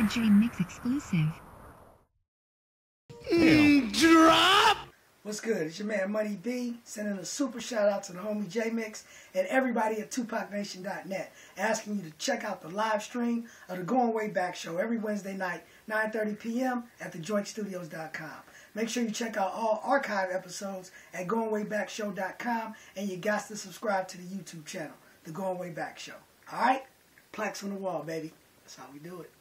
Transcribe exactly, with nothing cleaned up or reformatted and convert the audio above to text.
A J-Mix exclusive. Mm, drop! What's good? It's your man Money B, sending a super shout out to the homie J-Mix and everybody at Tupac Nation dot net, asking you to check out the live stream of the Going Way Back show every Wednesday night, nine thirty p m at the joint studios dot com. Make sure you check out all archive episodes at going way back show dot com, and you got to subscribe to the YouTube channel, The Going Way Back Show. Alright? Plaques on the wall, baby. That's how we do it.